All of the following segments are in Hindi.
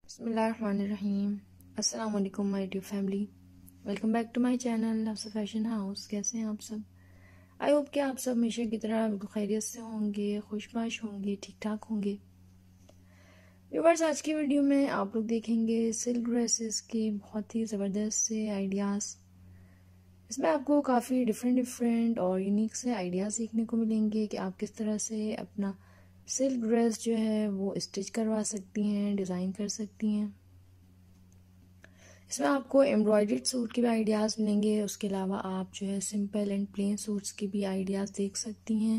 बिस्मिल्लाहिर्रहमानिर्रहीम। अस्सलाम वालेकुम my dear family, welcome back to my channel loves fashion house. कैसे हैं आप सब? आई होप कि आप सब हमेशा की तरह बिल्कुल खैरियत से होंगे, खुशबाश होंगे, ठीक ठाक होंगे। व्यूअर्स, आज की वीडियो में आप लोग देखेंगे सिल्क ड्रेसेस के बहुत ही ज़बरदस्त से आइडियाज़। इसमें आपको काफ़ी डिफरेंट और यूनिक से आइडियाज़ सीखने को मिलेंगे कि आप किस तरह से अपना सिल्क ड्रेस जो है वो स्टिच करवा सकती हैं, डिज़ाइन कर सकती हैं। इसमें आपको एम्ब्रॉयडर्ड सूट के भी आइडियाज़ मिलेंगे। उसके अलावा आप जो है सिंपल एंड प्लेन सूट्स के भी आइडियाज़ देख सकती हैं।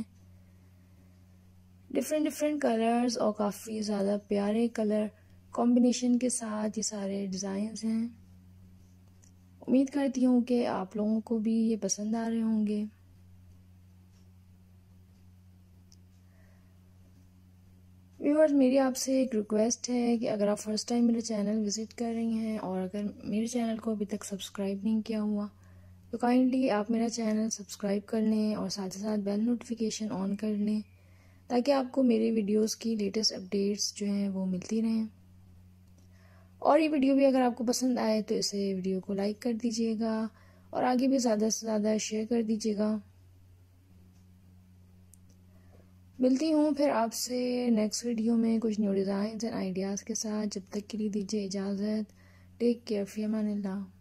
डिफरेंट कलर्स और काफ़ी ज़्यादा प्यारे कलर कॉम्बिनेशन के साथ ये सारे डिज़ाइंस हैं। उम्मीद करती हूँ कि आप लोगों को भी ये पसंद आ रहे होंगे। व्यूअर्स, मेरी आपसे एक रिक्वेस्ट है कि अगर आप फर्स्ट टाइम मेरे चैनल विज़िट कर रही हैं और अगर मेरे चैनल को अभी तक सब्सक्राइब नहीं किया हुआ तो काइंडली आप मेरा चैनल सब्सक्राइब कर लें और साथ ही साथ बेल नोटिफिकेशन ऑन कर लें ताकि आपको मेरे वीडियोस की लेटेस्ट अपडेट्स जो हैं वो मिलती रहें। और ये वीडियो भी अगर आपको पसंद आए तो इसे वीडियो को लाइक कर दीजिएगा और आगे भी ज़्यादा से ज़्यादा शेयर कर दीजिएगा। मिलती हूँ फिर आपसे नेक्स्ट वीडियो में कुछ न्यू डिज़ाइन एंड आइडियाज़ के साथ। जब तक के लिए दीजिए इजाज़त। टेक केयर, फ़ी अमानिल्लाह।